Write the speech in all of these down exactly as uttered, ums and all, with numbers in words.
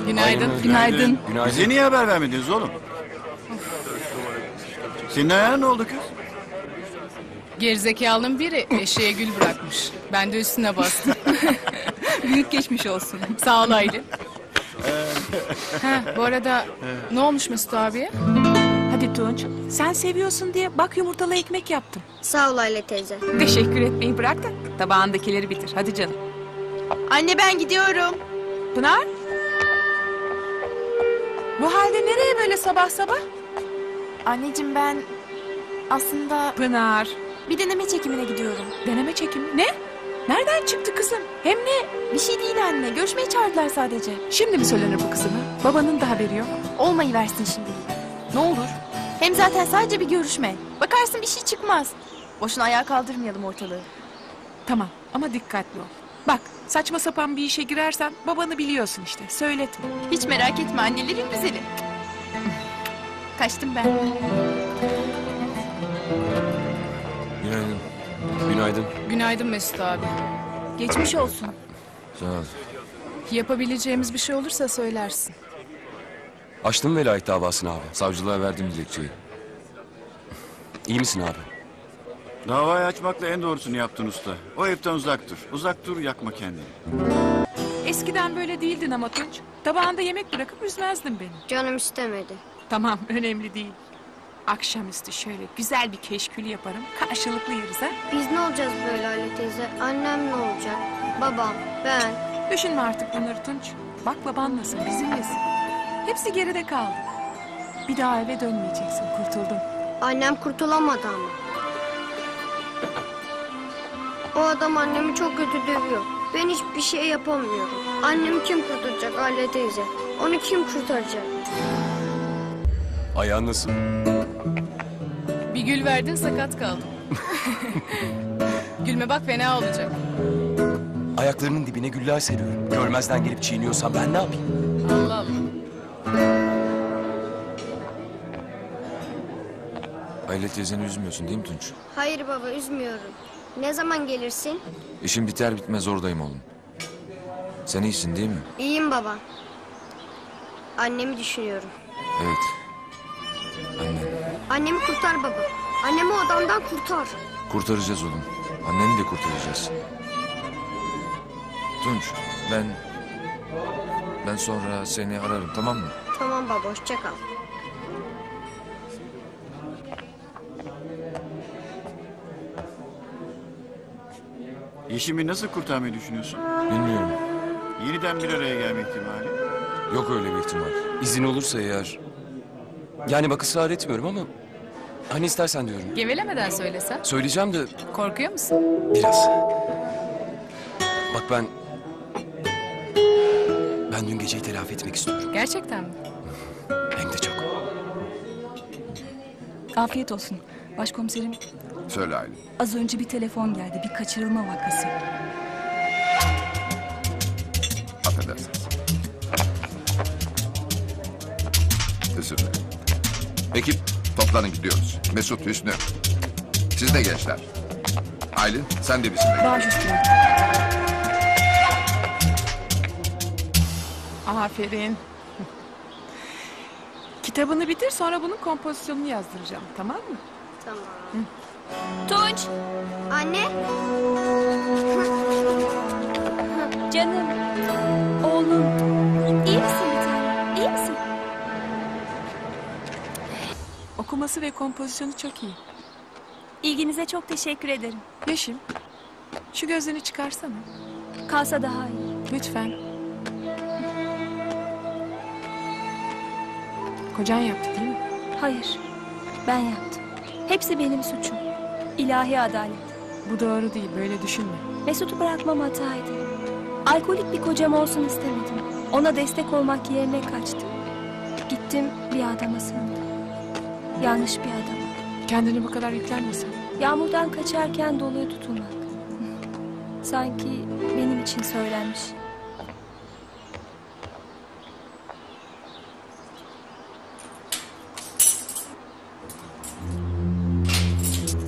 Günaydın. Günaydın. Günaydın. Bize niye haber vermediniz oğlum? Senin ayağına ne oldu kız? Gerizekalının biri eşeğe gül bırakmış. Ben de üstüne bastım. Büyük geçmiş olsun. Sağ ol Aylin. Ha, bu arada ne olmuş Mesut abiye? Hadi Tunç, sen seviyorsun diye bak yumurtalı ekmek yaptım. Sağ ol Aile teyze. Teşekkür etmeyi bırak da tabağındakileri bitir. Hadi canım. Anne ben gidiyorum. Pınar? Bu halde nereye böyle sabah sabah? Anneciğim ben aslında Pınar. bir deneme çekimine gidiyorum. Deneme çekimi. Ne? Nereden çıktı kızım? Hem ne? Bir şey değil anne. Görüşmeye çağırdılar sadece. Şimdi mi söylenir bu kızına? Babanın da haberi yok. Olmayı versin şimdi. Ne olur? Hem zaten sadece bir görüşme. Bakarsın bir şey çıkmaz. Boşuna ayağa kaldırmayalım ortalığı. Tamam ama dikkatli ol. Bak saçma sapan bir işe girersen babanı biliyorsun işte. Söyletme. Hiç merak etme annelerin güzeli. Kaçtım ben. Günaydın. Günaydın. Günaydın Mesut abi. Geçmiş olsun. Sağ ol. Yapabileceğimiz bir şey olursa söylersin. Açtım velayet davasını abi. Savcılığa verdim dilekçeyi. İyi misin abi? Davayı açmakla en doğrusunu yaptın usta. O evden uzak dur. Uzak dur, yakma kendini. Eskiden böyle değildin ama Tunç. Tabağında yemek bırakıp üzmezdin beni. Canım istemedi. Tamam önemli değil. Akşamüstü şöyle güzel bir keşkül yaparım. Karşılıklı yeriz ha. Biz ne olacağız böyle Aile teyze? Annem ne olacak? Babam, ben. Düşünme artık bunları Tunç. Bak babanlasın bizimlesin. Hepsi geride kaldı. Bir daha eve dönmeyeceksin, kurtuldun. Annem kurtulamadı ama. O adam annemi çok kötü dövüyor. Ben hiçbir şey yapamıyorum. Annemi kim kurtaracak Aile teyze? Onu kim kurtaracak? Ayağın nasıl? Bir gül verdin sakat kaldım. Gülme bak fena olacak. Ayaklarının dibine güller seriyorum. Görmezden gelip çiğniyorsan ben ne yapayım? Allah Allah. Aile teyzeni üzmüyorsun değil mi Tunç? Hayır baba üzmüyorum. Ne zaman gelirsin? İşim biter bitmez oradayım oğlum. Sen iyisin değil mi? İyiyim baba. Annemi düşünüyorum. Evet. Annen. Annemi kurtar baba. Annemi o adamdan kurtar. Kurtaracağız oğlum. Anneni de kurtaracağız. Tunç ben... Ben sonra seni ararım tamam mı? Tamam baba hoşça kal. Yeşim'i nasıl kurtarmayı düşünüyorsun? Bilmiyorum. Yeniden bir araya gelme ihtimali. Yok öyle bir ihtimal. İzin olursa eğer... Yani bak ısrar etmiyorum ama... Hani istersen diyorum. Gevelemeden söylesen. Söyleyeceğim de Korkuyor musun? biraz. Bak ben... Ben dün geceyi telafi etmek istiyorum. Gerçekten mi? Hem de çok. Afiyet olsun. Başkomiserim, Söyle Aylin. az önce bir telefon geldi. Bir kaçırılma vakası. Affedersiniz. Özür dilerim. Ekip toplanın gidiyoruz. Mesut, Hüsnü. Siz de gençler. Aylin sen de bizimle. Baş üstüne. Aferin. Kitabını bitir sonra bunun kompozisyonunu yazdıracağım. Tamam mı? Tamam. Tunç. Anne. Canım, oğlum. İyi misin bir tanem? İyi misin? Okuması ve kompozisyonu çok iyi. İlginize çok teşekkür ederim. Yeşim, şu gözlüğünü çıkarsana. Kalsa daha iyi. Lütfen. Kocan yaptı değil mi? Hayır, ben yaptım. Hepsi benim suçum. İlahi adalet. Bu doğru değil, böyle düşünme. Mesut'u bırakmam hataydı. Alkolik bir kocam olsun istemedim. Ona destek olmak yerine kaçtım. Gittim bir adama sığındım. Yanlış bir adam. Kendini bu kadar yüklenmesin. Yağmurdan kaçarken doluya tutulmak. Sanki benim için söylenmiş.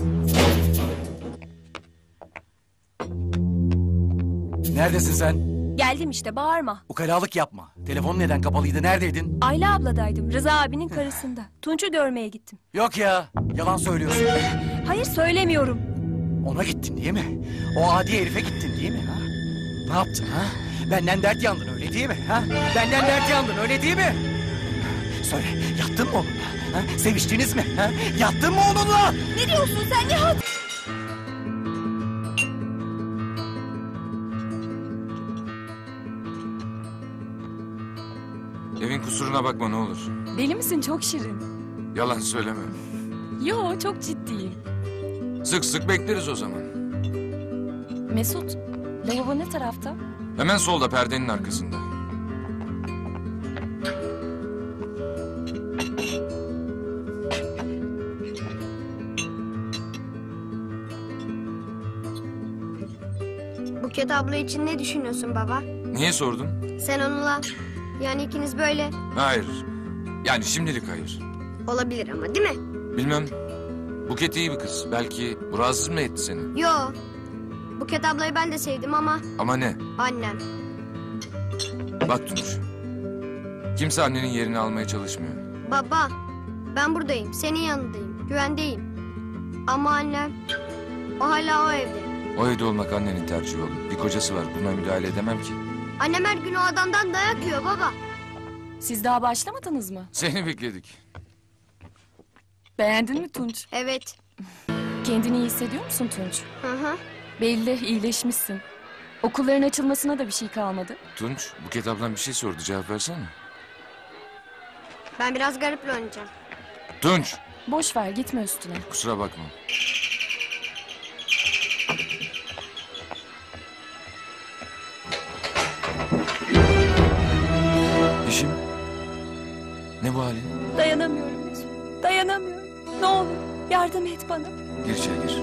Neredesin sen? Geldim işte, bağırma. Ukalalık yapma. Telefon neden kapalıydı? Neredeydin? Ayla abladaydım, Rıza abinin karısında. Tunç'u görmeye gittim. Yok ya. Yalan söylüyorsun. Hayır, söylemiyorum. Ona gittin değil mi? O adi herife gittin değil mi? Ha? Ne yaptın ha? Benden dert yandın öyle değil mi? Ha? Benden dert yandın öyle değil mi? Söyle, yattın mı onunla? Ha? Seviştiniz mi? Ha? Yattın mı onunla? Ne diyorsun sen Nihat? Evin kusuruna bakma ne olur. Deli misin? Çok şirin. Yalan söyleme. Yo, çok ciddiyim. Sık sık bekleriz o zaman. Mesut, lavabo ne tarafta? Hemen solda perdenin arkasında. Buket abla için ne düşünüyorsun baba? Niye sordun? Sen onunla, yani ikiniz böyle Hayır. Yani şimdilik hayır. olabilir ama değil mi? Bilmem. Buket iyi bir kız. Belki bu rahatsız mı etti seni? Yo. Buket ablayı ben de sevdim ama Ama ne? annem. Bak Tunç. Kimse annenin yerini almaya çalışmıyor. Baba, ben buradayım, senin yanındayım, güvendeyim. Ama annem, o hala o evde. O evde olmak annenin tercihi oğlum. Bir kocası var. Buna müdahale edemem ki. Annem her gün o adamdan dayak yiyor baba. Siz daha başlamadınız mı? Seni bekledik. Beğendin mi Tunç? Evet. Kendini iyi hissediyor musun Tunç? Hı hı. Belli, iyileşmişsin. Okulların açılmasına da bir şey kalmadı. Tunç, Buket ablam bir şey sordu. Cevap versene. Ben biraz gariple oynayacağım. Tunç! Boş ver, gitme üstüne. Kusura bakma. Yeşim. Ne bu halin? Dayanamıyorum Mesut, dayanamıyorum. Ne olur yardım et bana. Gir içeri gir.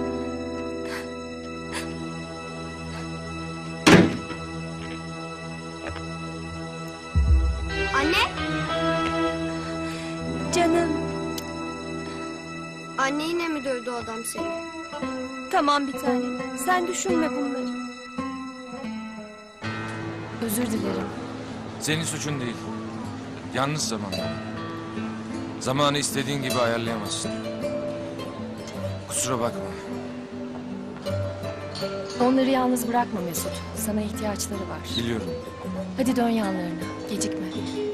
Anne, Canım, anne yine mi dövdü o adam seni? tamam bir tanem. Sen düşünme bunları. Özür dilerim. Senin suçun değil. Yalnız zamanla. Zamanı istediğin gibi ayarlayamazsın. Kusura bakma. Onları yalnız bırakma Mesut. Sana ihtiyaçları var. Biliyorum. Hadi dön yanlarına. Gecikme.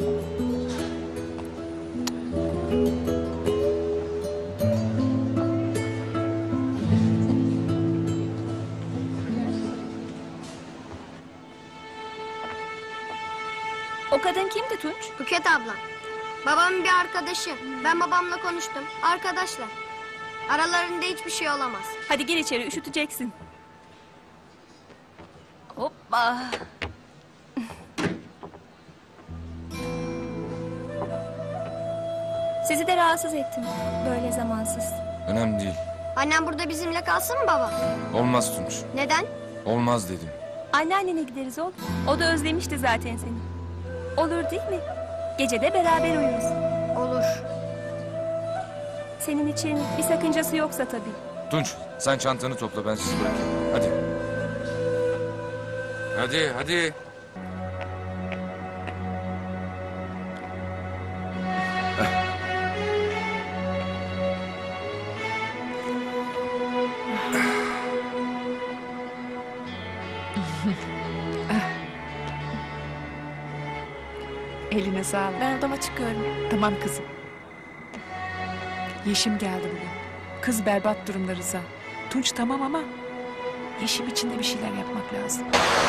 O kadın kimdi Tunç? Buket abla. Babamın bir arkadaşı. Ben babamla konuştum. Arkadaşlar. Aralarında hiçbir şey olamaz. Hadi gir içeri, üşüteceksin. Hoppa. Sizi de rahatsız ettim. Böyle zamansız. Önemli değil. Annem burada bizimle kalsın mı baba? Olmaz Tunç. Neden? Olmaz dedim. Anneannene gideriz oğlum. O da özlemişti zaten seni. Olur değil mi? Gece de beraber uyuruz. Olur. Senin için bir sakıncası yoksa tabii. Tunç sen çantanı topla ben sizi bırakayım. Hadi. Hadi hadi. Eline sağlık. Ben odama çıkıyorum. Tamam kızım. Yeşim geldi bugün. Kız berbat durumda Rıza. Tunç tamam ama Yeşim için de bir şeyler yapmak lazım.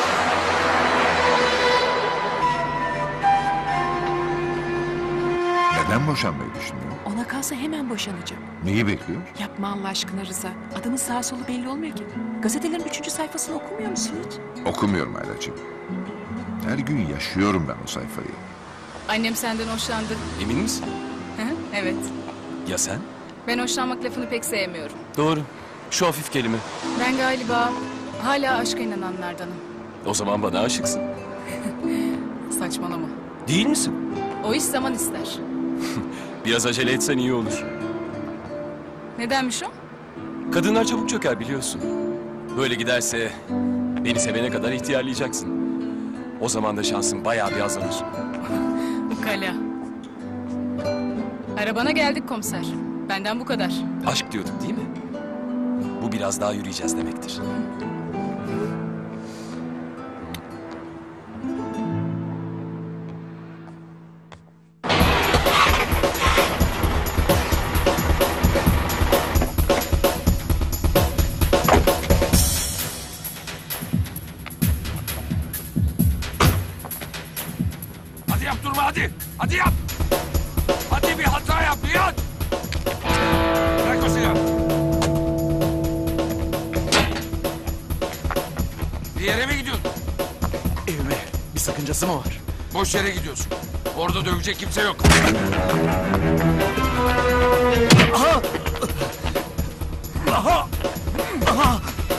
Neden boşanmayı düşünüyor? Ona kalsa hemen boşanacak. Neyi bekliyor? Yapma Allah aşkına Rıza. Adamın sağ solu belli olmuyor ki. Gazetelerin üçüncü sayfasını okumuyor musun hiç? Okumuyorum Aylacığım. Her gün yaşıyorum ben o sayfayı. Annem senden hoşlandı. Emin misin? Hı hı, evet. Ya sen? Ben hoşlanmak lafını pek sevmiyorum. Doğru. Şu hafif kelime. Ben galiba hala aşka inananlardanım. O zaman bana aşıksın. Saçmalama. Değil misin? O iş zaman ister. Biraz acele etsen iyi olur. Nedenmiş o? Kadınlar çabuk çöker biliyorsun. Böyle giderse beni sevene kadar ihtiyarlayacaksın. O zaman da şansın bayağı bir azalır. Ukala. Arabana geldik komiser. Benden bu kadar. Aşk diyorduk değil mi? Bu biraz daha yürüyeceğiz demektir. Hadi yap durma hadi. Hadi yap. Hadi bir hata yap Nihat. Bırak o silahı. Bir yere mi gidiyorsun? Evime bir sakıncası mı var? Boş yere gidiyorsun. Orada dövecek kimse yok. Aha! Aha! Aha!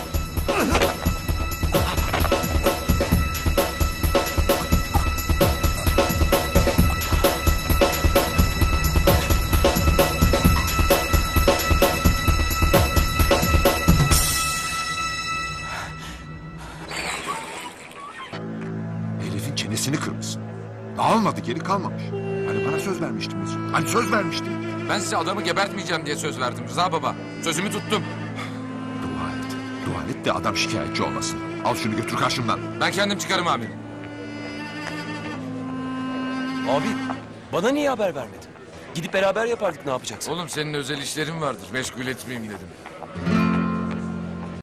Herifin çenesini kırmışsın. Dağılmadı, geri kalmamış. Hani bana söz vermiştin Mesut. Hani söz vermiştin. Ben size adamı gebertmeyeceğim diye söz verdim Rıza baba. Sözümü tuttum. Dua et. Dua et de adam şikayetçi olmasın. Al şunu götür karşımdan. Ben kendim çıkarım amirim. Abi bana niye haber vermedin? Gidip beraber yapardık ne yapacaksın? Oğlum senin özel işlerin vardır. Meşgul etmeyeyim dedim.